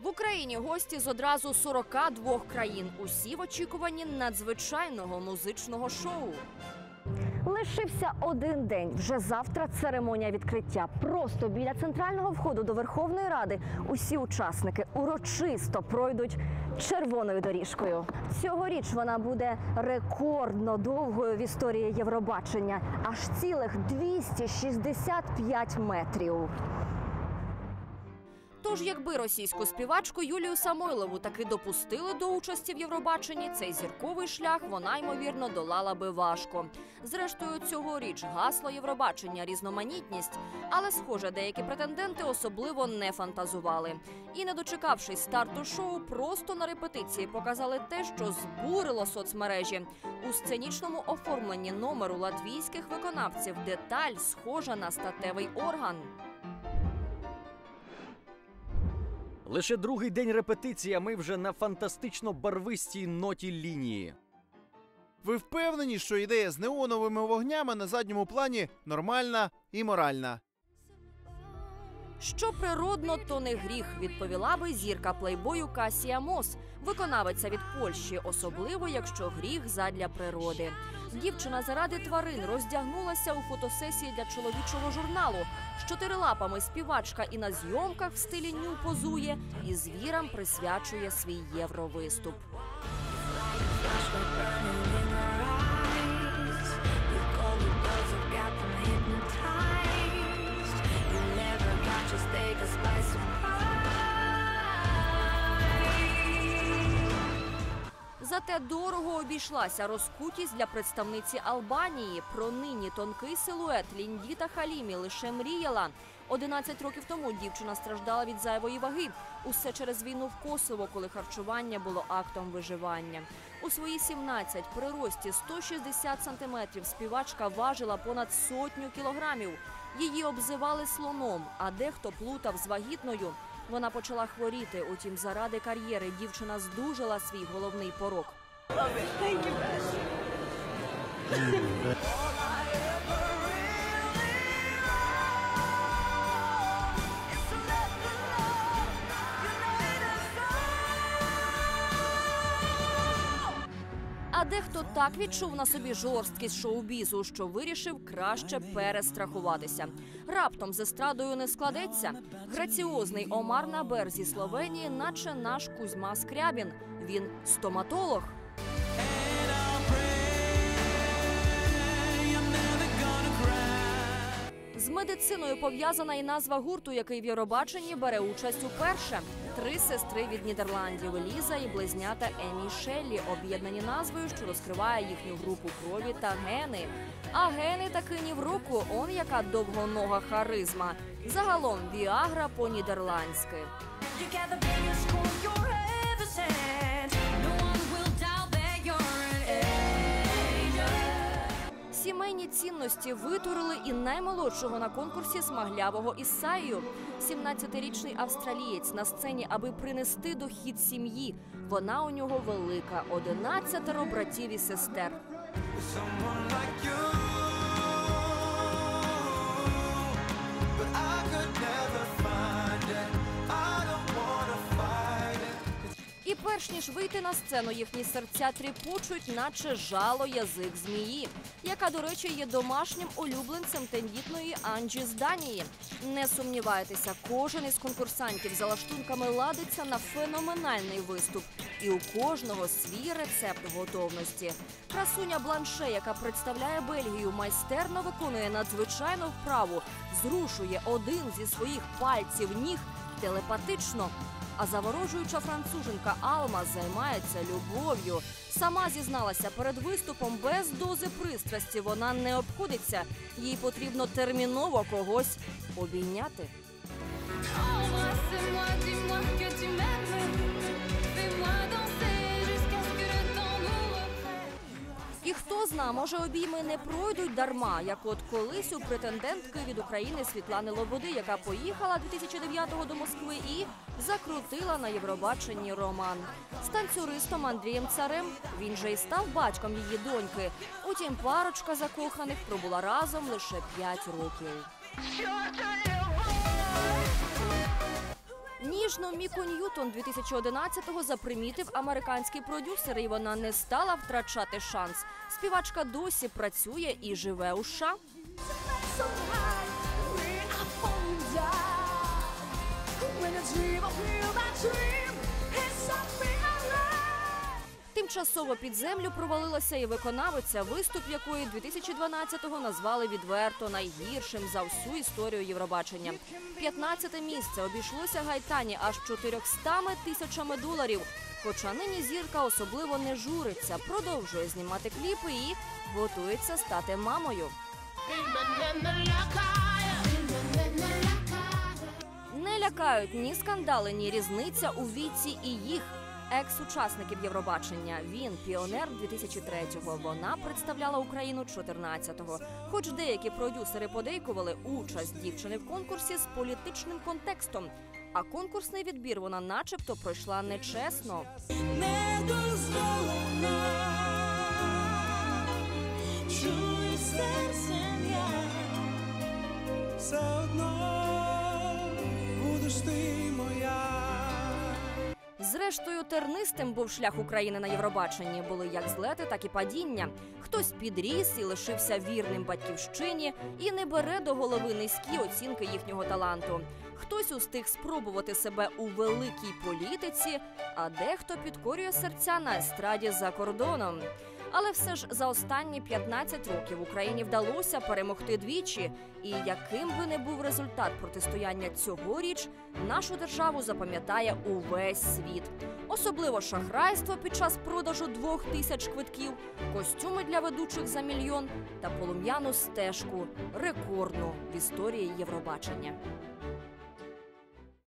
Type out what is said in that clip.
Україні гості з одразу 42 країн. Усі в очікуванні надзвичайного музичного шоу. Лишився один день. Вже завтра церемонія відкриття. Просто біля центрального входу до Верховної Ради усі учасники урочисто пройдуть червоною доріжкою. Цьогоріч вона буде рекордно довгою в історії Євробачення. Аж цілих 265 метрів. Тож, якби російську співачку Юлію Самойлову таки допустили до участі в Євробаченні, цей зірковий шлях вона, ймовірно, долала би важко. Зрештою, цьогоріч гасло Євробачення – різноманітність, але, схоже, деякі претенденти особливо не фантазували. І, не дочекавшись старту шоу, просто на репетиції показали те, що збурило соцмережі. У сценічному оформленні номеру латвійських виконавців деталь схожа на статевий орган. Лише другий день репетиції, а ми вже на фантастично-барвистій ноті лінії. Ви впевнені, що ідея з неоновими вогнями на задньому плані нормальна і моральна? Що природно, то не гріх, відповіла би зірка плейбою Касія Мос, виконавиця від Польщі, особливо, якщо гріх задля природи. Дівчина заради тварин роздягнулася у фотосесії для чоловічого журналу. З чотирилапами співачка і на зйомках в стилі ню позує, і звірам присвячує свій євровиступ. Зате дорого обійшлася розкутість для представниці Албанії. Про нині тонкий силует Ліндіта Халімі лише мріяла. 11 років тому дівчина страждала від зайвої ваги. Усе через війну в Косово, коли харчування було актом виживання. У свої 17 при рості 160 сантиметрів співачка важила понад 100 кілограмів. Її обзивали слоном, а дехто плутав з вагітною. Вона почала хворіти, утім заради кар'єри дівчина здужала свій головний порок. А дехто так відчув на собі жорсткість шоу-бізу, що вирішив краще перестрахуватися. Раптом з естрадою не складеться. Граціозний Омар Набер зі Словенії, наче наш Кузьма Скрябін. Він стоматолог. З медициною пов'язана і назва гурту, який в Євробаченні бере участь уперше. 3 сестри від Нідерландів – Ліза і близнята Емі і Шеллі, об'єднані назвою, що розкриває їхню групу крові та гени. А гени таки ні в руку, он яка довгонога харизма. Загалом Віагра по-нідерландськи. Сімейні цінності витурили і наймолодшого на конкурсі смаглявого Ісаю. 17-річний австралієць на сцені, аби принести дохід сім'ї. Вона у нього велика – 11 братів і сестер. І перш ніж вийти на сцену, їхні серця тріпочуть, наче жало язик змії, яка, до речі, є домашнім улюбленцем тендітної Анджі з Данії. Не сумнівайтеся, кожен із конкурсантів за лаштунками ладиться на феноменальний виступ. І у кожного свій рецепт готовності. Красуня Бланше, яка представляє Бельгію, майстерно виконує надзвичайну вправу, зрушує один зі своїх пальців ніг телепатично. А заворожуюча француженка Алма займається любов'ю. Сама зізналася, перед виступом без дози пристрасті вона не обходиться. Їй потрібно терміново когось обійняти. І хто зна, може обійми не пройдуть дарма, як от колись у претендентки від України Світлани Лободи, яка поїхала 2009-го до Москви і закрутила на Євробаченні роман. З танцюристом Андрієм Царем, він же і став батьком її доньки. Утім, парочка закоханих пробула разом лише 5 років. Ніжну Міку Ньютон 2011-го запримітив американський продюсер, і вона не стала втрачати шанс. Співачка досі працює і живе у США. Тимчасово під землю провалилася і виконавиця, виступ якої 2012-го назвали відверто найгіршим за всю історію Євробачення. 15-те місце обійшлося Гайтані аж $400 000. Хоча нині зірка особливо не журиться, продовжує знімати кліпи і готується стати мамою. Не лякають ні скандали, ні різниця у віці і їх екс-учасників Євробачення. Він піонер 2003-го, вона представляла Україну 14-го. Хоч деякі продюсери подейкували участь дівчини в конкурсі з політичним контекстом. А конкурсний відбір вона начебто пройшла нечесно. Не дозволена, чуй серцем я, все одно будеш ти моя. Зрештою, тернистим був шлях України на Євробаченні. Були як злети, так і падіння. Хтось підріс і лишився вірним батьківщині і не бере до голови низькі оцінки їхнього таланту. Хтось устиг спробувати себе у великій політиці, а дехто підкорює серця на естраді за кордоном. Але все ж за останні 15 років Україні вдалося перемогти двічі. І яким би не був результат протистояння цьогоріч, нашу державу запам'ятає увесь світ. Особливо шахрайство під час продажу 2000 квитків, костюми для ведучих за $1 мільйон та полум'яну стежку, рекордну в історії Євробачення.